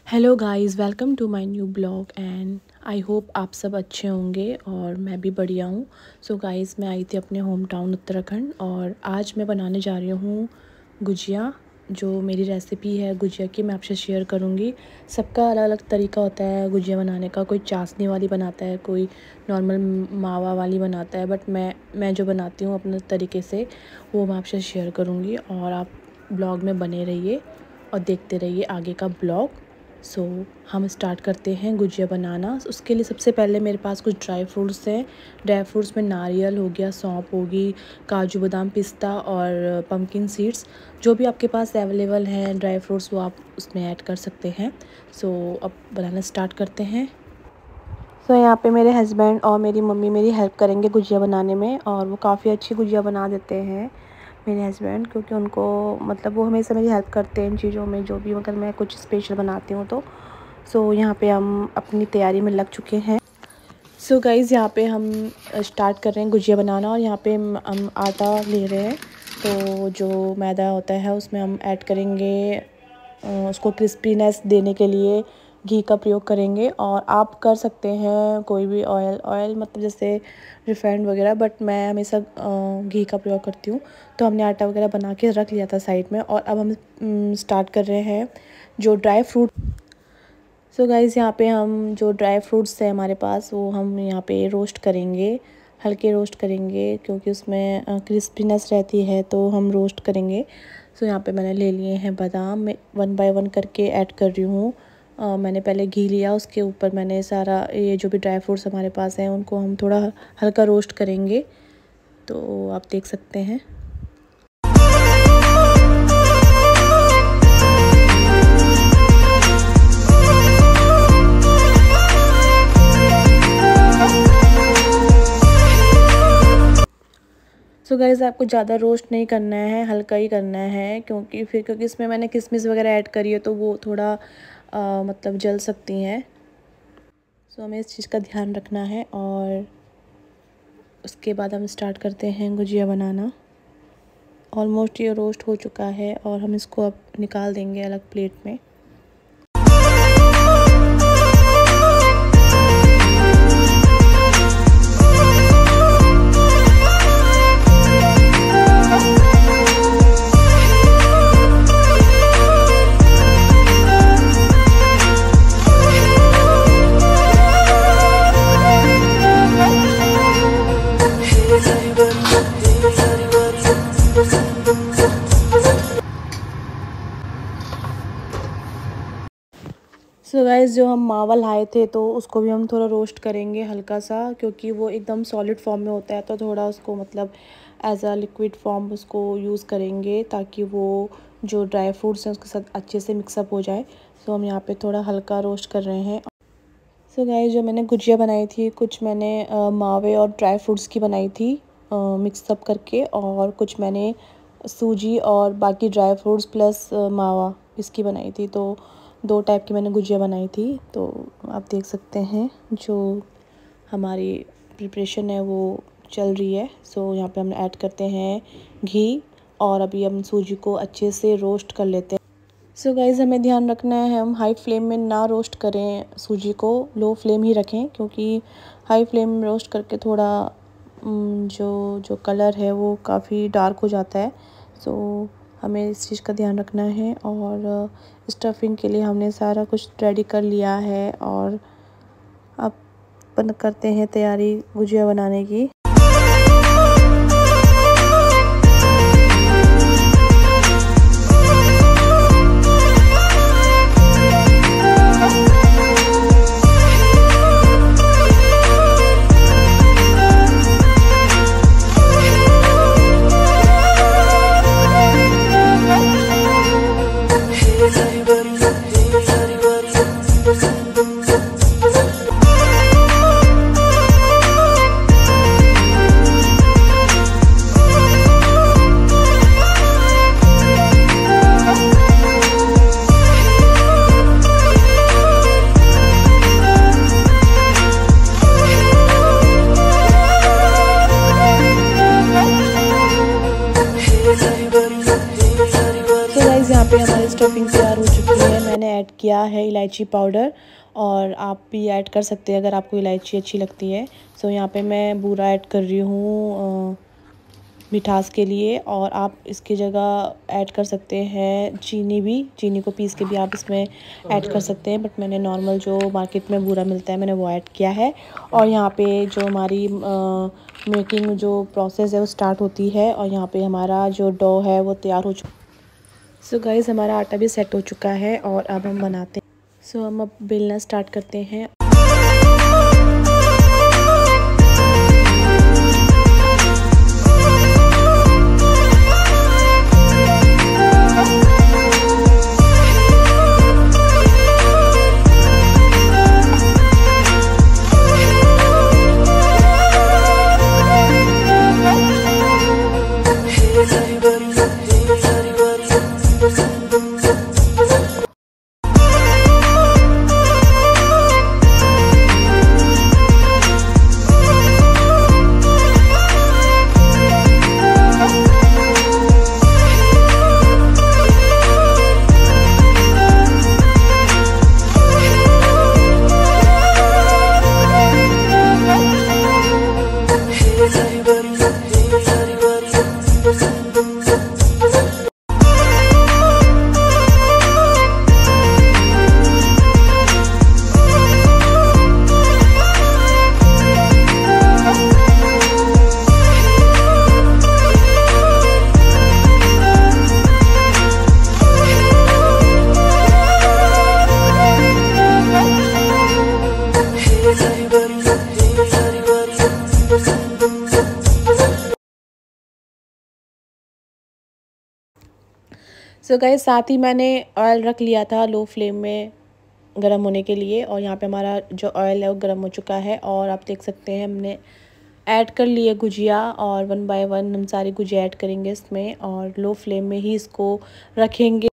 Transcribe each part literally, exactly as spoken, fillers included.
Hello guys, welcome to my new blog and I hope आप सब अच्छे होंगे और मैं भी बढ़िया हूँ। सो गाइस, मैं आई थी अपने होम टाउन उत्तराखंड और आज मैं बनाने जा रही हूँ गुजिया। जो मेरी रेसिपी है गुजिया की, मैं आपसे शेयर करूँगी। सबका अलग अलग तरीका होता है गुजिया बनाने का। कोई चाशनी वाली बनाता है, कोई नॉर्मल मावा वाली बनाता है, बट मैं मैं जो बनाती हूँ अपने तरीके से वो मैं आपसे शेयर करूँगी। और आप ब्लॉग में बने रहिए और देखते रहिए आगे का ब्लॉग। सो so, हम स्टार्ट करते हैं गुजिया बनाना। उसके लिए सबसे पहले मेरे पास कुछ ड्राई फ्रूट्स हैं। ड्राई फ्रूट्स में नारियल हो गया, सौंफ होगी, काजू बादाम पिस्ता और पम्पकिन सीड्स। जो भी आपके पास अवेलेबल हैं ड्राई फ्रूट्स वो आप उसमें ऐड कर सकते हैं। सो so, अब बनाना स्टार्ट करते हैं। सो so, यहाँ पे मेरे हस्बैंड और मेरी मम्मी मेरी हेल्प करेंगे गुजिया बनाने में, और वो काफ़ी अच्छी गुजिया बना देते हैं मेरे हस्बैंड, क्योंकि उनको मतलब वो हमेशा मेरी हेल्प करते हैं इन चीज़ों में, जो भी अगर मैं कुछ स्पेशल बनाती हूँ तो। सो so, यहाँ पे हम अपनी तैयारी में लग चुके हैं। सो so, गाइज़, यहाँ पे हम स्टार्ट कर रहे हैं गुजिया बनाना और यहाँ पे हम आटा ले रहे हैं। तो जो मैदा होता है उसमें हम ऐड करेंगे, उसको क्रिस्पीनेस देने के लिए घी का प्रयोग करेंगे। और आप कर सकते हैं कोई भी ऑयल ऑयल मतलब जैसे रिफाइंड वगैरह, बट मैं हमेशा घी का प्रयोग करती हूँ। तो हमने आटा वगैरह बना के रख लिया था साइड में, और अब हम स्टार्ट कर रहे हैं जो ड्राई फ्रूट। सो गाइज़, यहाँ पे हम जो ड्राई फ्रूट्स हैं हमारे पास वो हम यहाँ पे रोस्ट करेंगे, हल्के रोस्ट करेंगे, क्योंकि उसमें क्रिस्पीनेस रहती है तो हम रोस्ट करेंगे। सो so, यहाँ पे मैंने ले लिए हैं बादाम, मैं वन बाय वन करके ऐड कर रही हूँ। Uh, मैंने पहले घी लिया, उसके ऊपर मैंने सारा ये जो भी ड्राई फ्रूट्स हमारे पास हैं उनको हम थोड़ा हल्का रोस्ट करेंगे। तो आप देख सकते हैं। सो so गाइज़, आपको ज़्यादा रोस्ट नहीं करना है, हल्का ही करना है, क्योंकि फिर क्योंकि इसमें मैंने किशमिश वगैरह ऐड करी है तो वो थोड़ा आ, मतलब जल सकती हैं। सो so, हमें इस चीज़ का ध्यान रखना है। और उसके बाद हम स्टार्ट करते हैं गुजिया बनाना। ऑलमोस्ट ये रोस्ट हो चुका है और हम इसको अब निकाल देंगे अलग प्लेट में। सो गाइज़, जो हम मावा लाए थे तो उसको भी हम थोड़ा रोस्ट करेंगे हल्का सा, क्योंकि वो एकदम सॉलिड फॉर्म में होता है तो थोड़ा उसको मतलब एज अ लिक्विड फॉर्म उसको यूज़ करेंगे, ताकि वो जो ड्राई फ्रूट्स हैं उसके साथ अच्छे से मिक्सअप हो जाए। सो हम यहाँ पे थोड़ा हल्का रोस्ट कर रहे हैं। सो गाइज़, जो मैंने गुजिया बनाई थी कुछ मैंने मावे और ड्राई फ्रूट्स की बनाई थी मिक्सअप करके, और कुछ मैंने सूजी और बाकी ड्राई फ्रूट्स प्लस मावा इसकी बनाई थी। तो दो टाइप की मैंने गुजिया बनाई थी। तो आप देख सकते हैं जो हमारी प्रिपरेशन है वो चल रही है। सो यहाँ पे हम ऐड करते हैं घी, और अभी हम सूजी को अच्छे से रोस्ट कर लेते हैं। सो गाइज़, हमें ध्यान रखना है हम हाई फ्लेम में ना रोस्ट करें सूजी को, लो फ्लेम ही रखें, क्योंकि हाई फ्लेम में रोस्ट करके थोड़ा जो जो कलर है वो काफ़ी डार्क हो जाता है। सो हमें इस चीज़ का ध्यान रखना है। और स्टफिंग के लिए हमने सारा कुछ रेडी कर लिया है, और अब बंद करते हैं तैयारी गुजिया बनाने की। किया है इलायची पाउडर, और आप भी ऐड कर सकते हैं अगर आपको इलायची अच्छी लगती है। सो यहाँ पे मैं बूरा ऐड कर रही हूँ मिठास के लिए, और आप इसकी जगह ऐड कर सकते हैं चीनी भी, चीनी को पीस के भी आप इसमें ऐड कर सकते हैं, बट मैंने नॉर्मल जो मार्केट में बूरा मिलता है मैंने वो ऐड किया है। और यहाँ पे जो हमारी मेकिंग जो प्रोसेस है वो स्टार्ट होती है, और यहाँ पे हमारा जो डो है वो तैयार हो चुका। सो गाइस हमारा आटा भी सेट हो चुका है और अब हम बनाते हैं। सो हम अब बेलना स्टार्ट करते हैं। सो so गाइस साथ ही मैंने ऑयल रख लिया था लो फ्लेम में गर्म होने के लिए, और यहाँ पे हमारा जो ऑयल है वो गर्म हो चुका है, और आप देख सकते हैं हमने ऐड कर लिए गुजिया, और वन बाय वन हम सारी गुजिया ऐड करेंगे इसमें, और लो फ्लेम में ही इसको रखेंगे।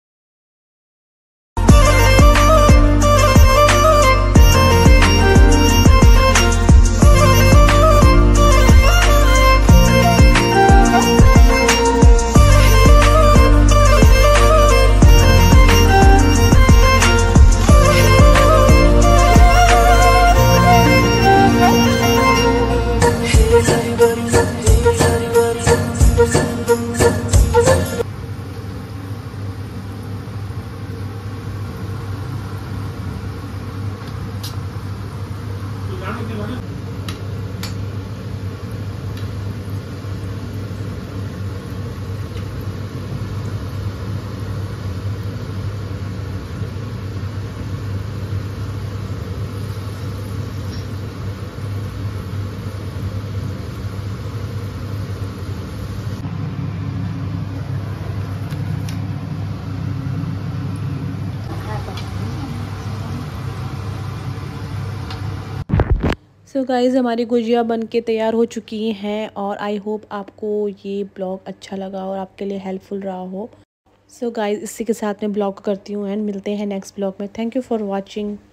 सो गाइज़ हमारी गुजिया बन के तैयार हो चुकी हैं, और आई होप आपको ये ब्लॉग अच्छा लगा और आपके लिए हेल्पफुल रहा हो। सो गाइज़ इसी के साथ मैं ब्लॉग करती हूँ एंड मिलते हैं नेक्स्ट ब्लॉग में। Thank you for watching.